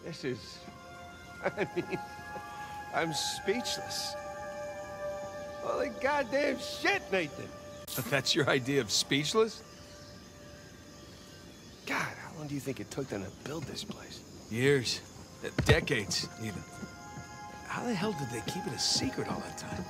This is... I mean, I'm speechless. Holy goddamn shit, Nathan! That's your idea of speechless? God, how long do you think it took them to build this place? Years. Decades, even. How the hell did they keep it a secret all that time?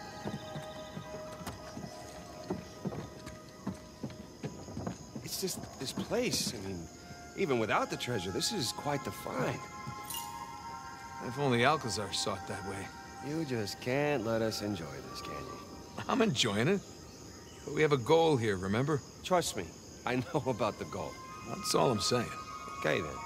It's just this place. I mean, even without the treasure, this is quite the find. If only Alcazar saw it that way. You just can't let us enjoy this, can you? I'm enjoying it. But we have a goal here, remember? Trust me, I know about the goal. That's all I'm saying. Okay, then.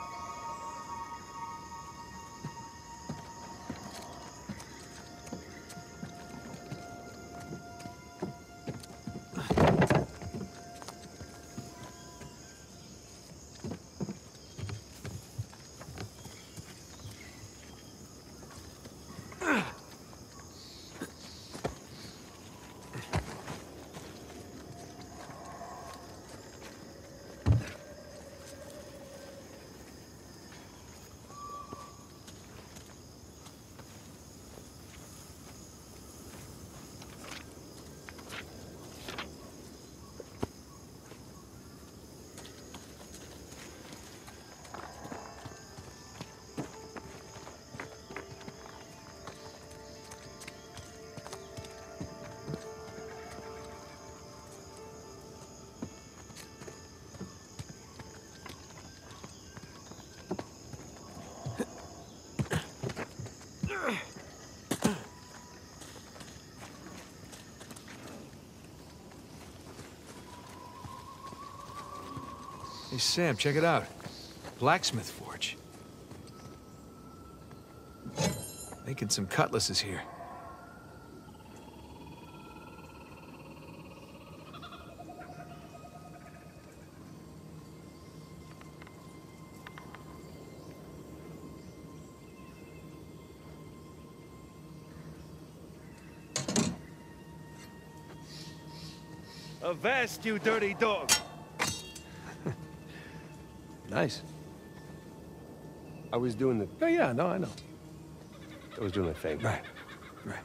Hey, Sam, check it out. Blacksmith forge. Making some cutlasses here. Avast, you dirty dog! Nice. I was doing the... Oh, yeah, no, I know. I was doing a favor. Right, right.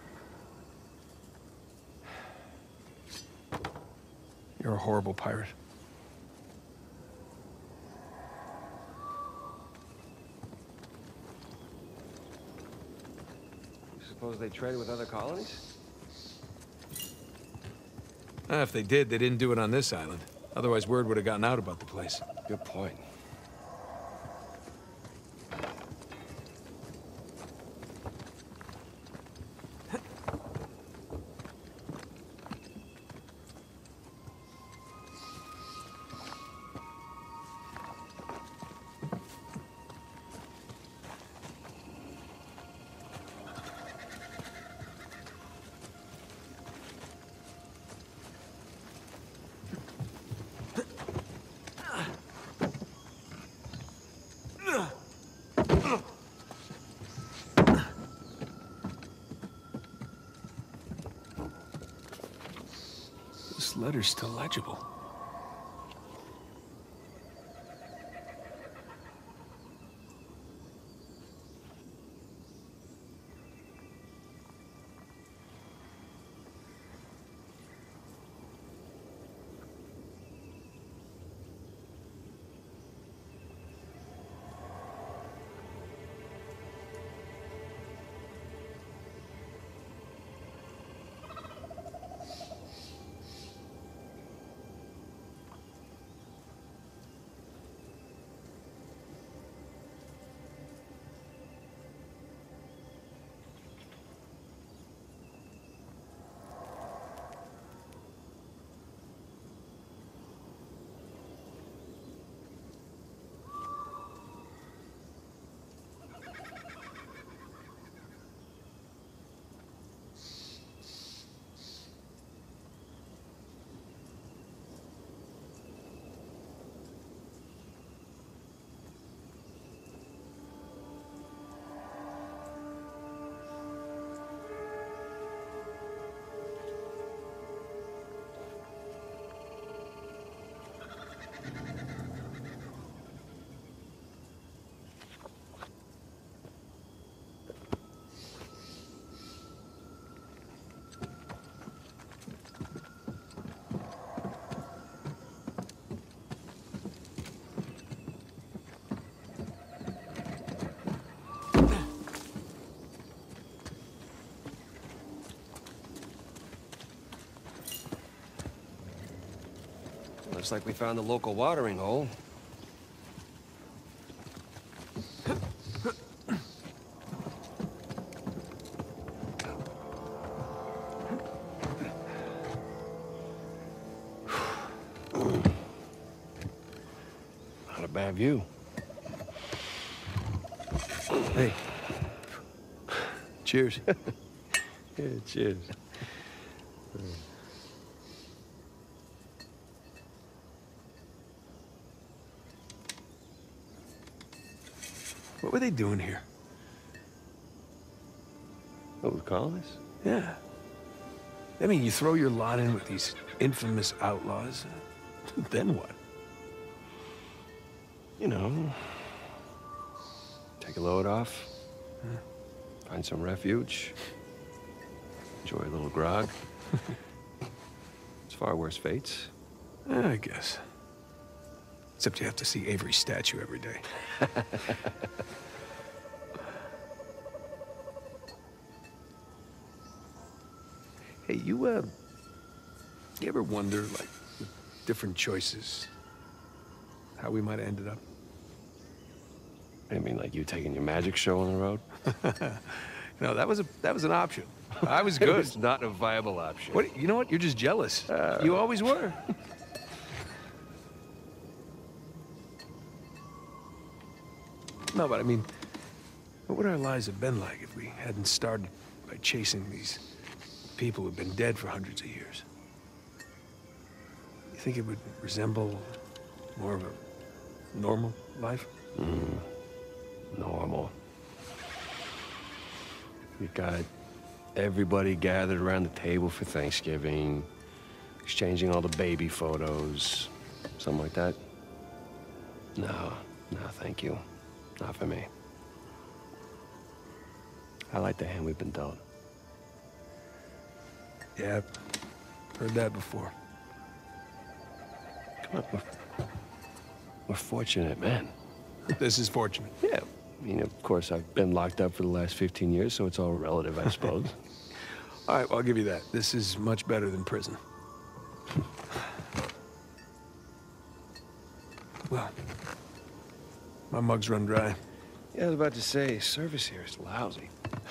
You're a horrible pirate. You suppose they traded with other colonies? If they did, they didn't do it on this island. Otherwise, word would have gotten out about the place. Good point. This letter's still legible. Looks like we found the local watering hole. Not a bad view. Hey. Cheers. Yeah, cheers. What were they doing here? What, with colonists? Yeah. I mean, you throw your lot in with these infamous outlaws, then what? You know, take a load off, find some refuge, enjoy a little grog. It's far worse fates. I guess. Except you have to see Avery's statue every day. Hey, you ever wonder, like, with different choices, how we might have ended up? I mean, like you taking your magic show on the road? No, that was an option. I was It good. was not a viable option. What? You know what? You're just jealous. You always were. No, but I mean, what would our lives have been like if we hadn't started by chasing these people who've been dead for hundreds of years? You think it would resemble more of a normal life? Normal. We got everybody gathered around the table for Thanksgiving, exchanging all the baby photos, something like that. No, thank you. Not for me. I like the hand we've been dealt. Yeah, heard that before. Come on, we're fortunate, man. This is fortunate. Yeah, I mean, of course, I've been locked up for the last 15 years, so it's all relative, I suppose. All right, well, I'll give you that. This is much better than prison. Well, my mug's run dry. Yeah, I was about to say, service here is lousy.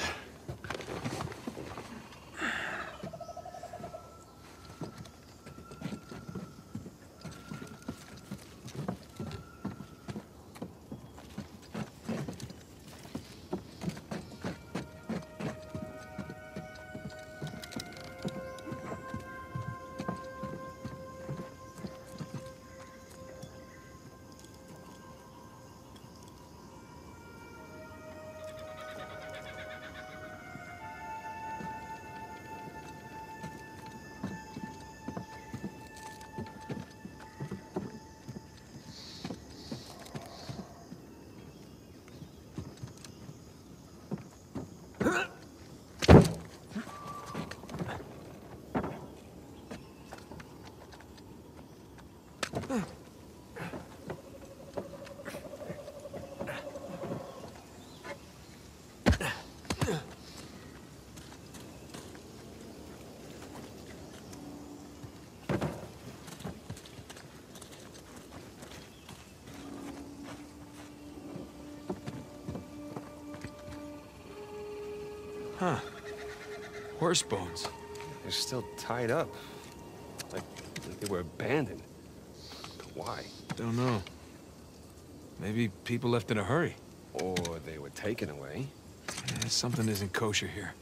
Huh. Horse bones. They're still tied up. Like they were abandoned. But why? Don't know. Maybe people left in a hurry. Or they were taken away. Yeah, something isn't kosher here.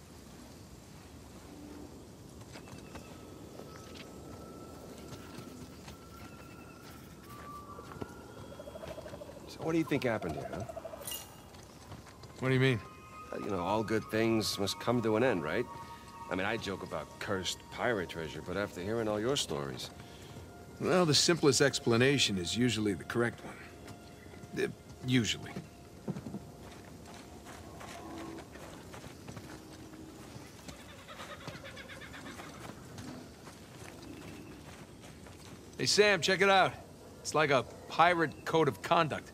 So what do you think happened here, huh? What do you mean? You know, all good things must come to an end, right? I mean, I joke about cursed pirate treasure, but after hearing all your stories... Well, the simplest explanation is usually the correct one. Usually. Hey, Sam, check it out. It's like a pirate code of conduct.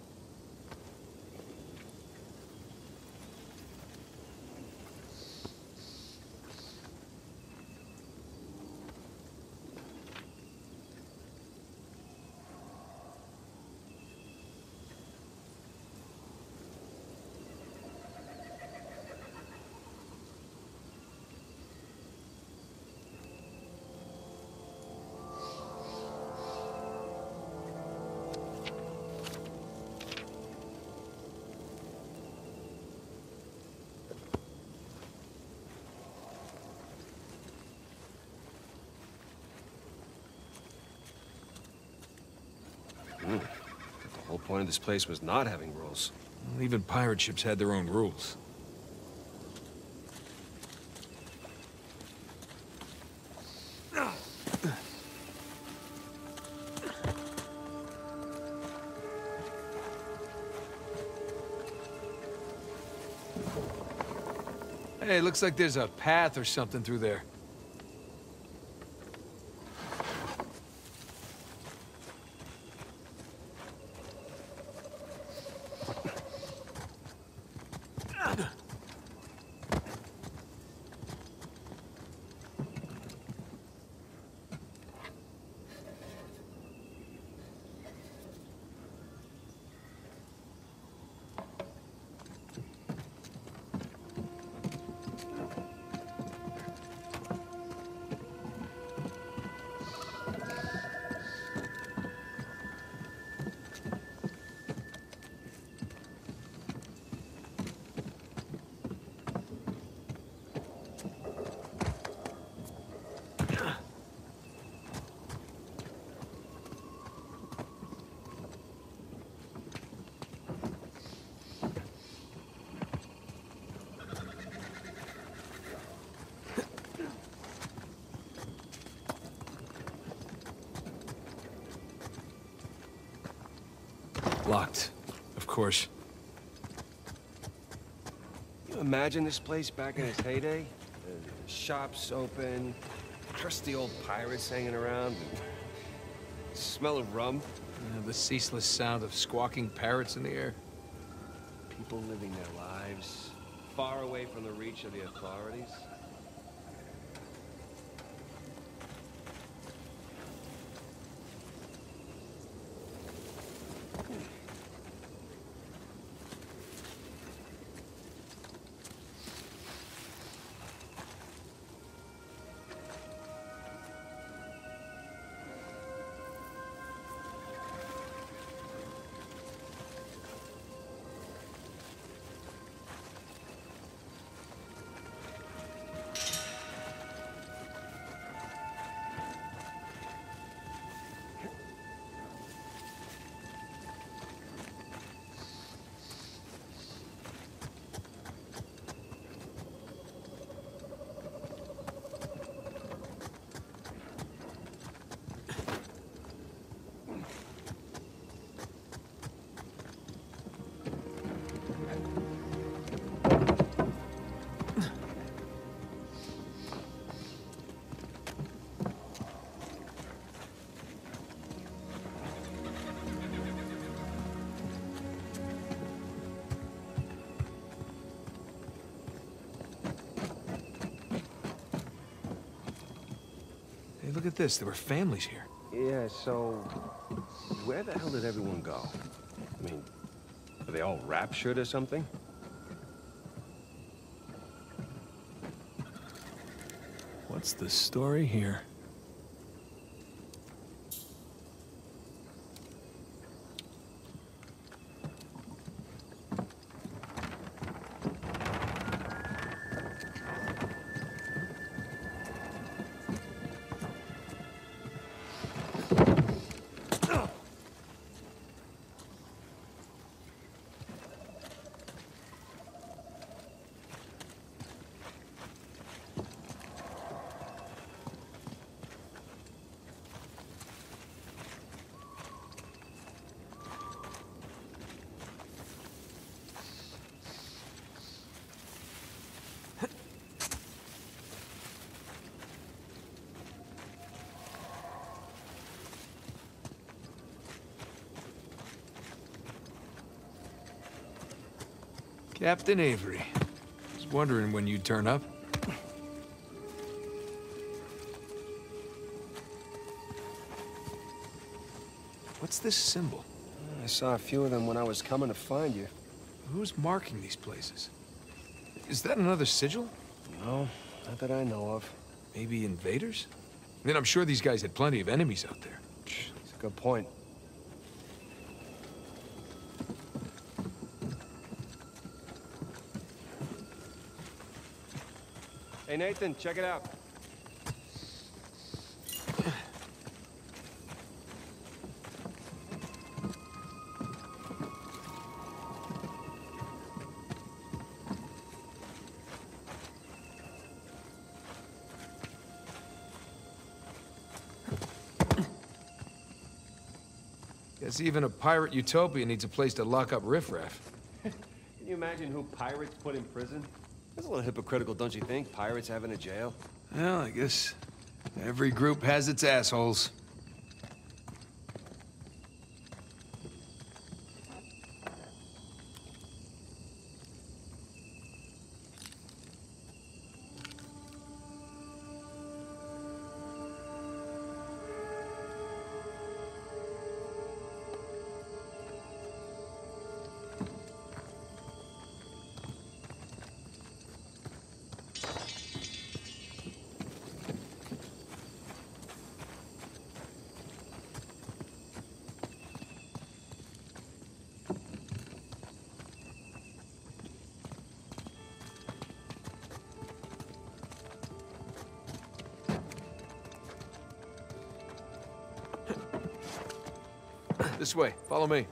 point of this place was not having rules. Well, even pirate ships had their own rules. Hey, looks like there's a path or something through there. Locked, of course. You imagine this place back in its heyday? Shops open, crusty old pirates hanging around, smell of rum. The ceaseless sound of squawking parrots in the air. People living their lives, far away from the reach of the authorities. Hey, look at this. There were families here. Yeah, so where the hell did everyone go? I mean, are they all raptured or something? What's the story here? Captain Avery. Was wondering when you'd turn up. What's this symbol? I saw a few of them when I was coming to find you. Who's marking these places? Is that another sigil? No, not that I know of. Maybe invaders? I mean, I'm sure these guys had plenty of enemies out there. It's a good point. Hey, Nathan, check it out. Guess even a pirate utopia needs a place to lock up riffraff. Can you imagine who pirates put in prison? That's a little hypocritical, don't you think? Pirates having a jail? Well, I guess every group has its assholes. This way, follow me.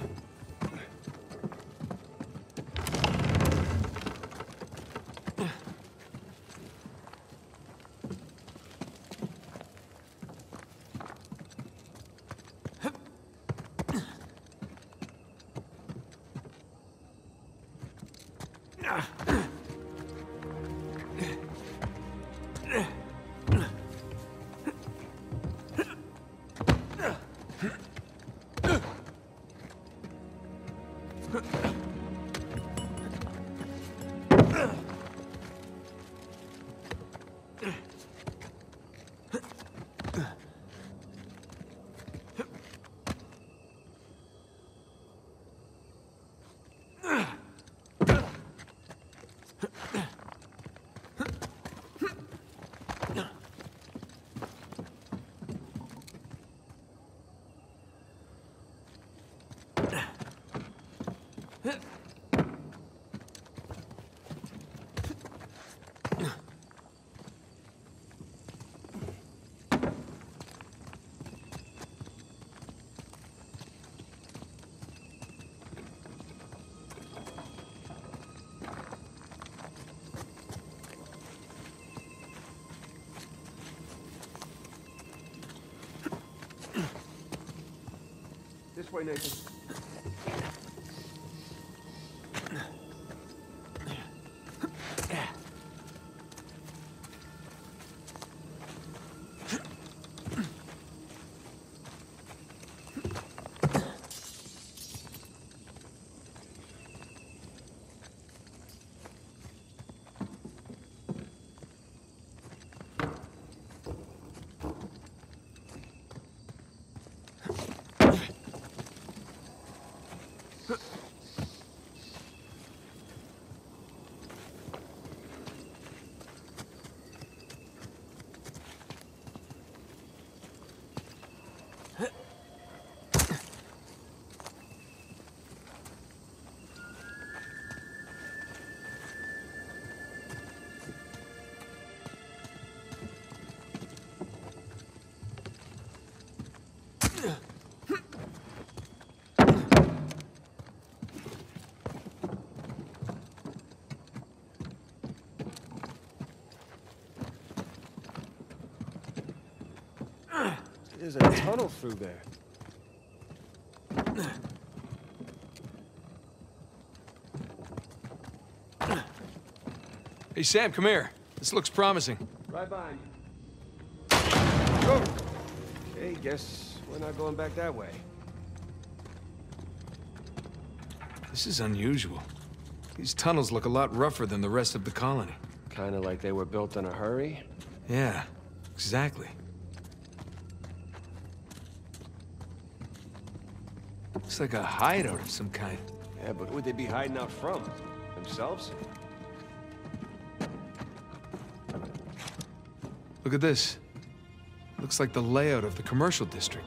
This way, Nathan. There's a tunnel through there. Hey, Sam, come here. This looks promising. Right behind you. Go! Okay, guess we're not going back that way. This is unusual. These tunnels look a lot rougher than the rest of the colony. Kinda like they were built in a hurry. Yeah, exactly. Looks like a hideout of some kind. Yeah, but who would they be hiding out from? Themselves? Look at this. Looks like the layout of the commercial district.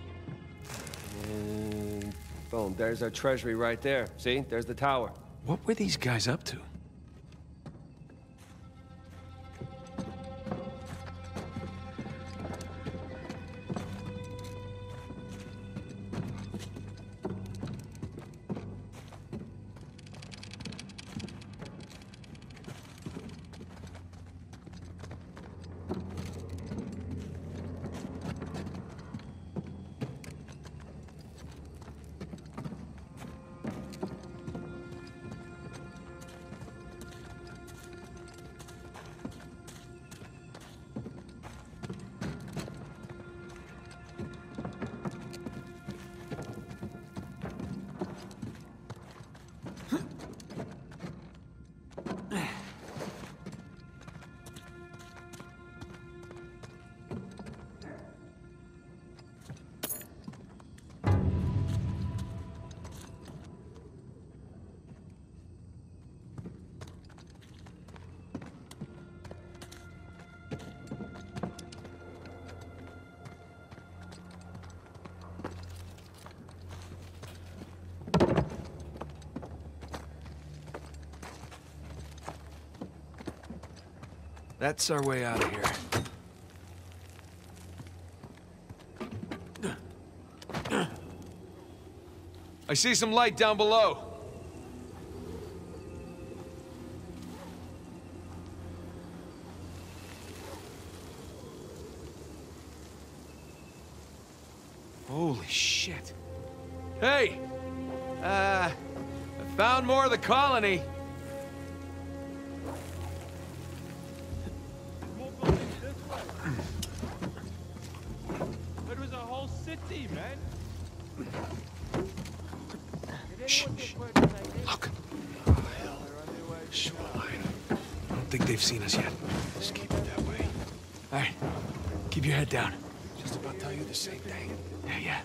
And boom, there's our treasury right there. See? There's the tower. What were these guys up to? That's our way out of here. I see some light down below. Holy shit. Hey! I found more of the colony. It was a whole city, man. Shh, shh. Look. Shoreline. I don't think they've seen us yet. Just keep it that way. All right. Keep your head down. Just about tell you the same thing. Yeah, yeah.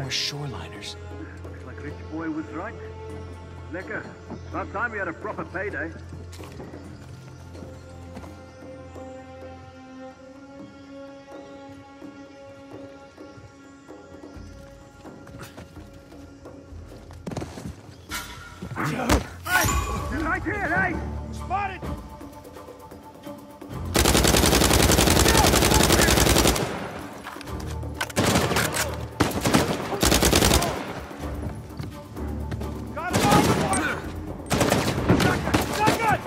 are shoreliners. Looks like Rich Boy was right. Lekker. About time we had a proper payday. Hey! They're right here, hey! Spotted! Got him on the water! Shotgun!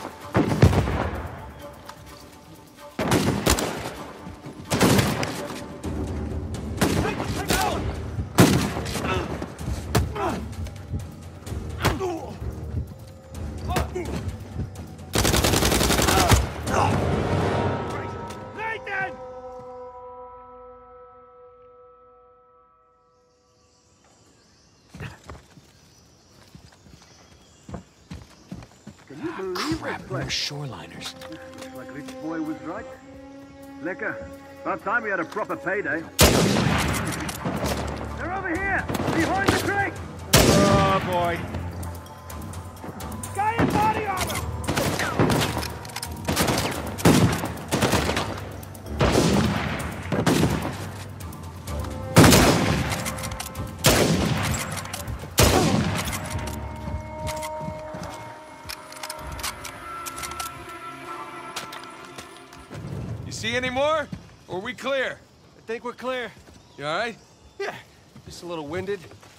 Hey, go! Nathan! Can you believe Crap, this more place? shoreliners. Looks like Rich Boy was right. Lekker. About time we had a proper payday. They're over here! Behind the crate! Oh, boy. Guy in body armor! You see any more? Or are we clear? I think we're clear. You all right? Yeah, just a little winded.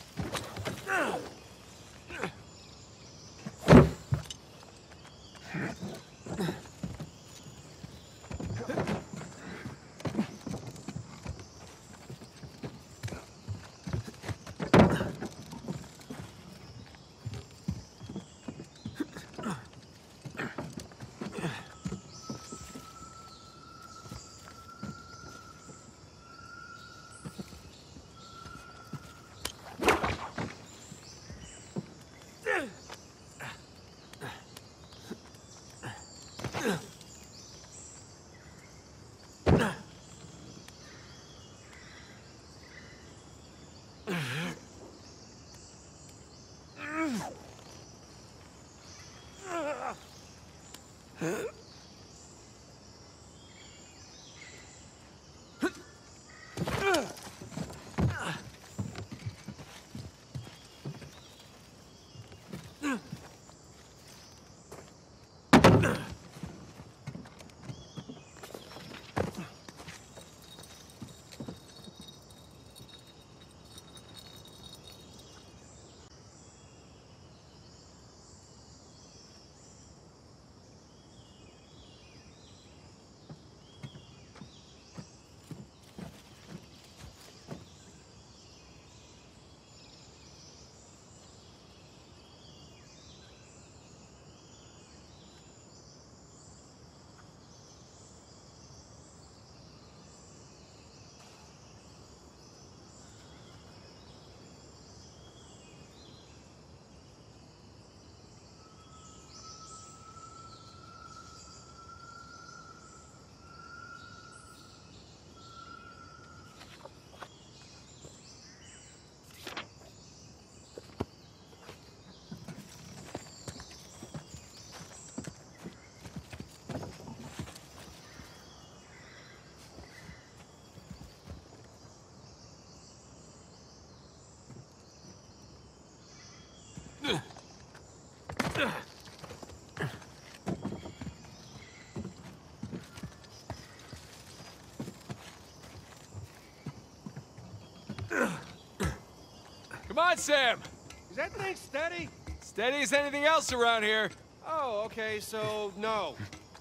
Come on, Sam! Is that thing steady? Steady as anything else around here. Oh, okay, so no.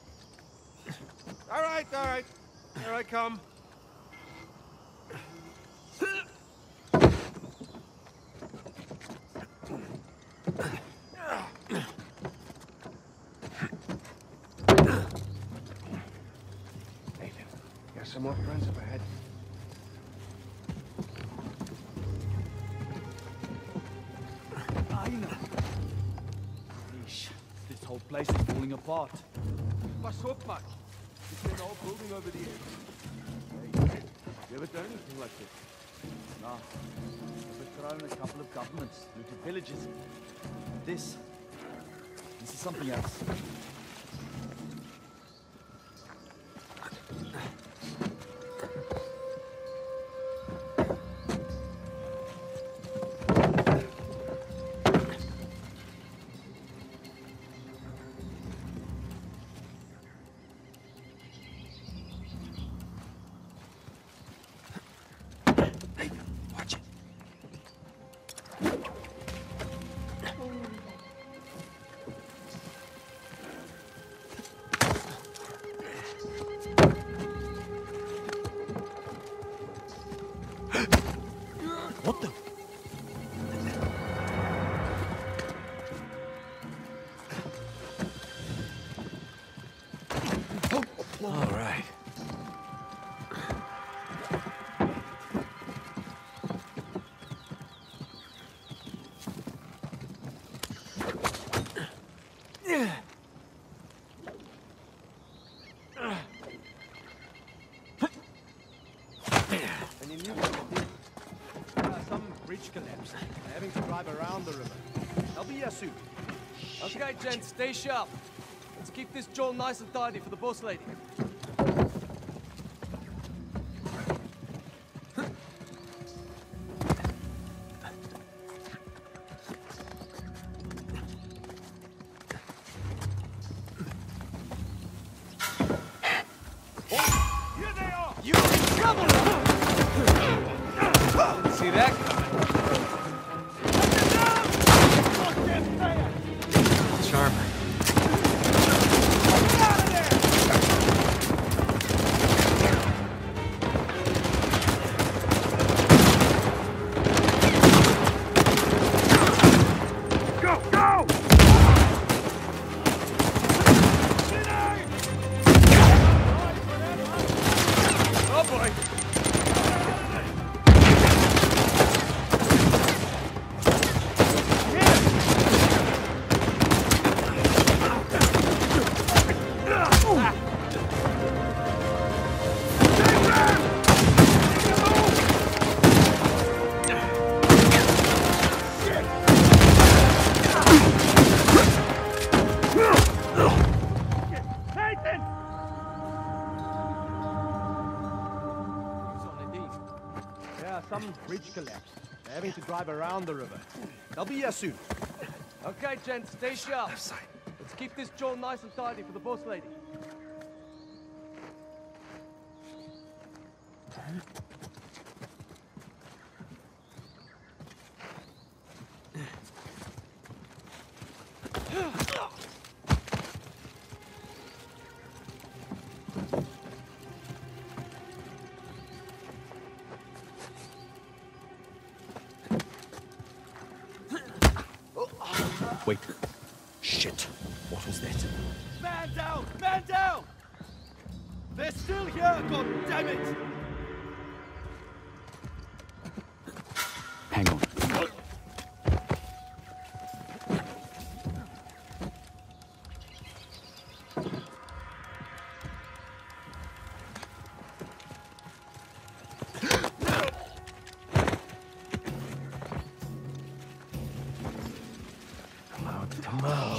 All right, all right. Here I come. Nathan, you got some more friends up ahead? Yeesh, this whole place is falling apart. What's up, man? It's an old building over there. Hey, you ever done anything like this? Nah. Overthrown a couple of governments, looted villages. This is something else. What the? All right. Any news? Some bridge collapsed. They're having to drive around the river. I'll be here soon. Okay, gents, stay sharp. Let's keep this joint nice and tidy for the boss lady. Here they are! You trouble! Didn't see that coming. Charming. Go, go! Oh boy! Nathan! Who's on the deed? Yeah, some bridge collapsed. They're having to drive around the river. They'll be here soon. Okay, gents, stay sharp. Let's keep this joint nice and tidy for the boss lady. Wait. Shit. What was that? Man down! Man down! They're still here, god damn it! Hang on. Come out.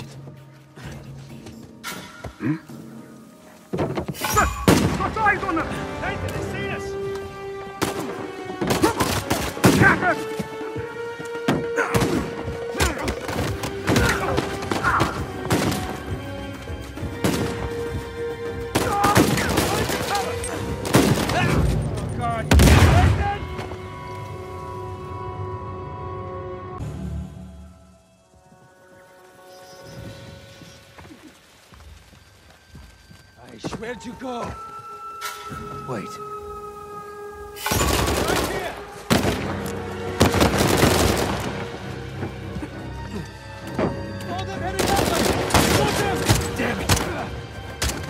Got eyes on them! Nathan has seen us! Captain! God! Nathan! Where'd you go? Wait. Right here! Hold them heading that way! Watch them! Damn it.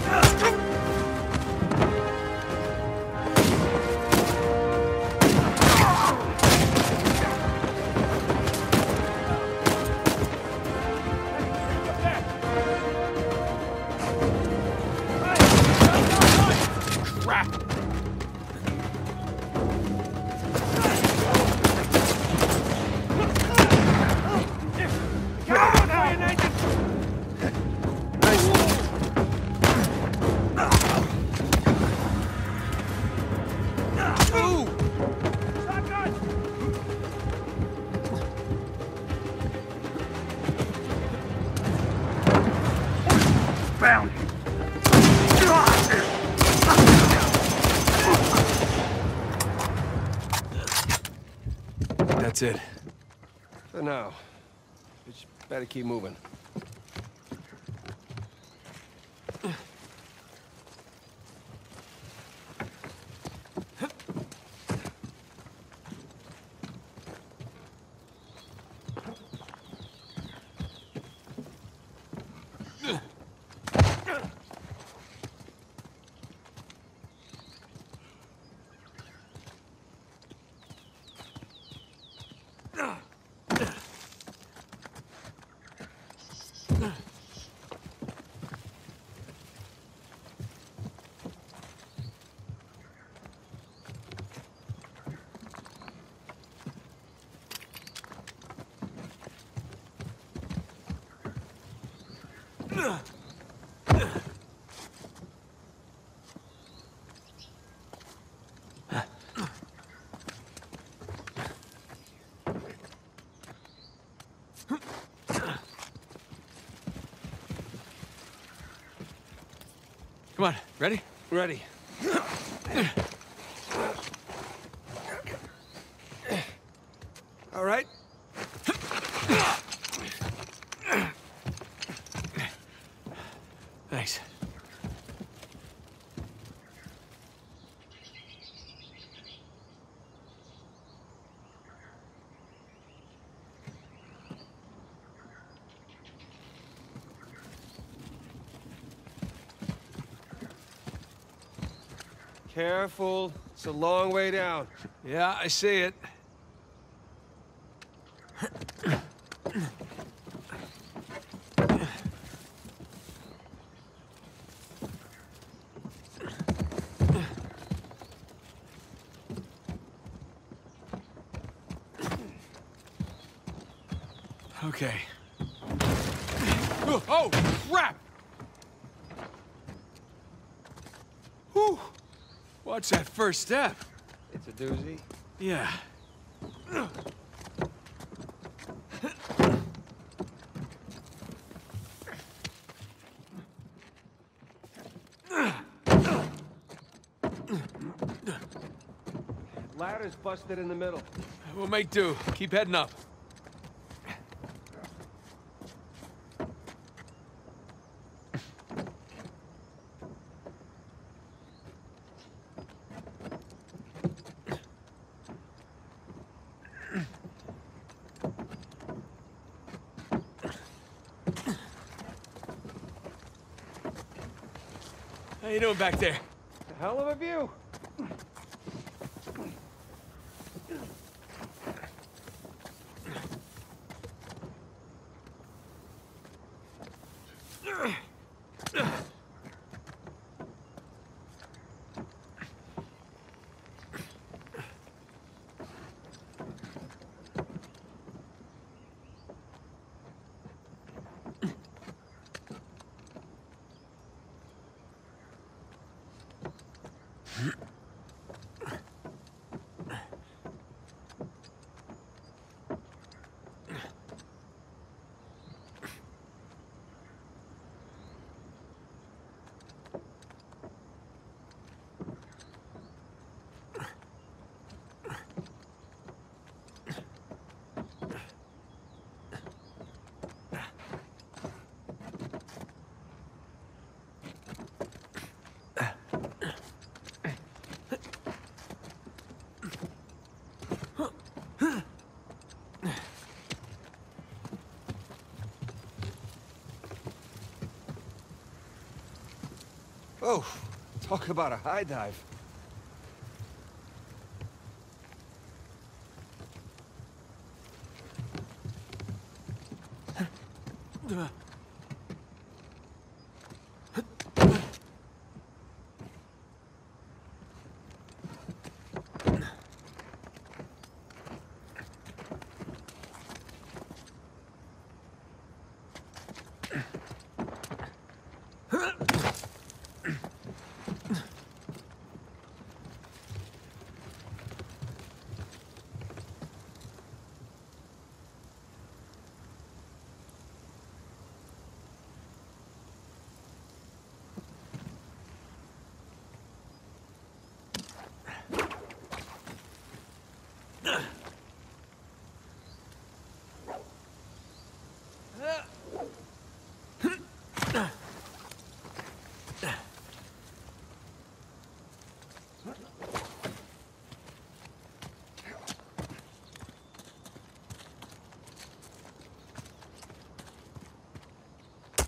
Crap! found you. That's it. For now. Just better keep moving. Come on, ready? Ready. All right. Thanks. Careful. It's a long way down. Yeah, I see it. Okay. Oh, crap! Whew. Watch that first step. It's a doozy. Yeah. Ladder's busted in the middle. We'll make do. Keep heading up. How you doing back there? A hell of a view. Oh, talk about a high dive.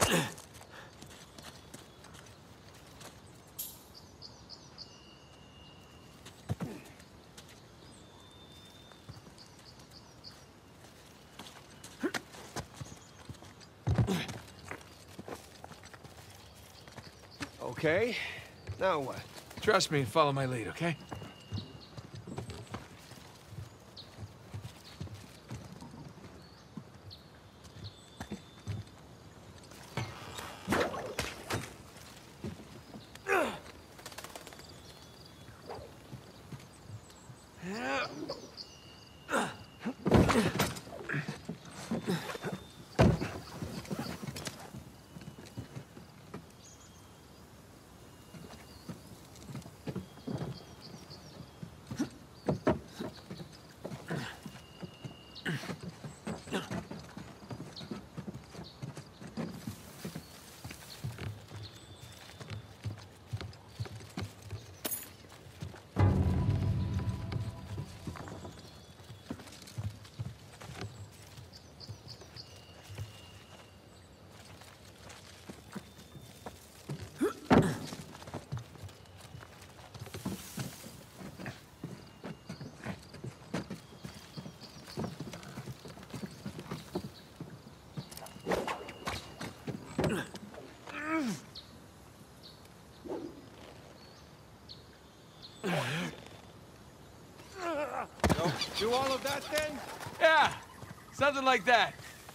Okay, now what? Trust me and follow my lead, okay? Do all of that then? Yeah, something like that.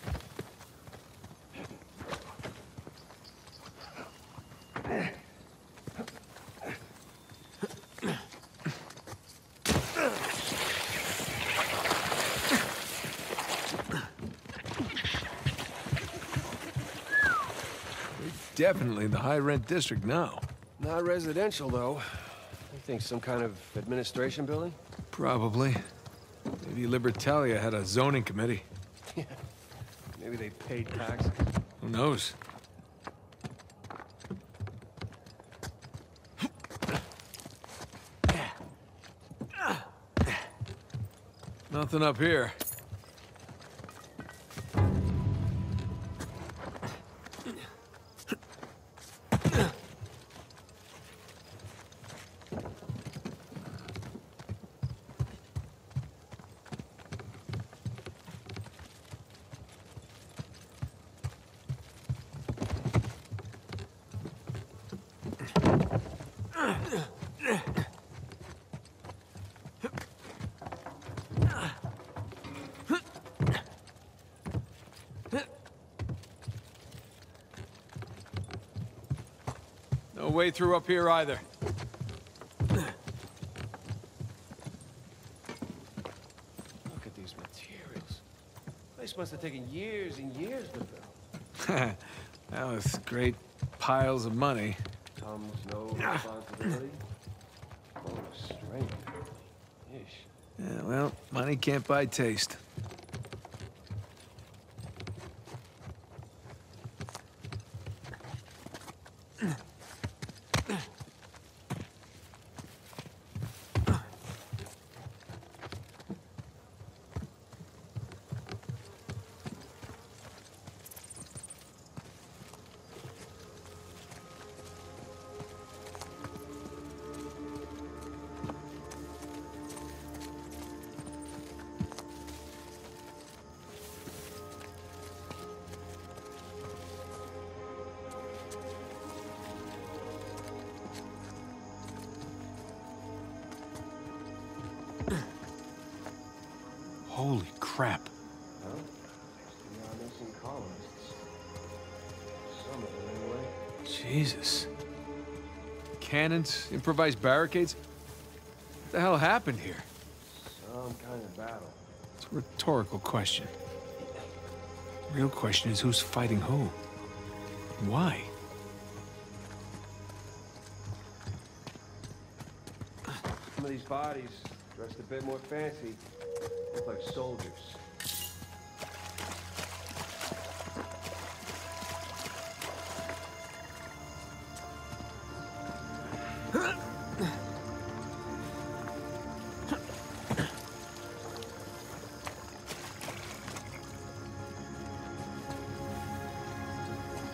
Definitely the high-rent district now. Not residential, though. I think some kind of administration building? Probably. Maybe Libertalia had a zoning committee. Maybe they paid taxes. Who knows? Nothing up here. No way through up here either. Look at these materials. This must have taken years and years to build. Now with great piles of money. Comes no responsibility. Oh, strength. Ish. Yeah, well, money can't buy taste. Holy crap. Huh? They are missing colonists. Some of them, anyway. Jesus. Cannons, improvised barricades? What the hell happened here? Some kind of battle. It's a rhetorical question. The real question is who's fighting who? And why? Some of these bodies, dressed a bit more fancy, look like soldiers.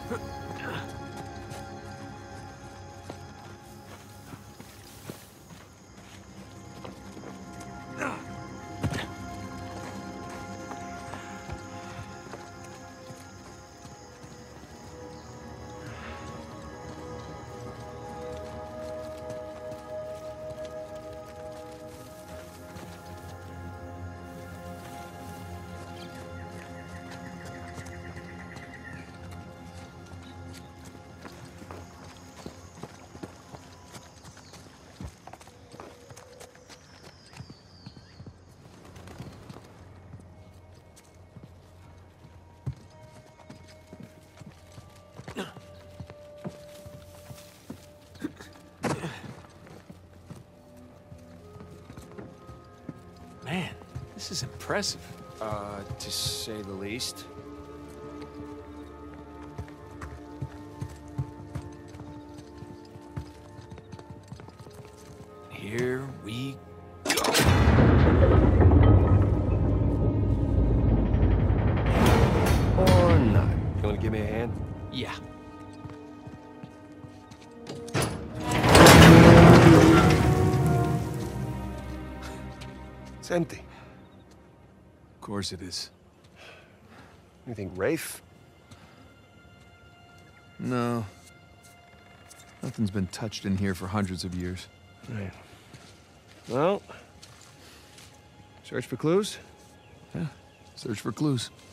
Man, this is impressive. To say the least. Here we go. Or not. You wanna give me a hand? Yeah. It's empty. Of course it is. You think Rafe? No. Nothing's been touched in here for hundreds of years. Right. Well, search for clues? Yeah, search for clues.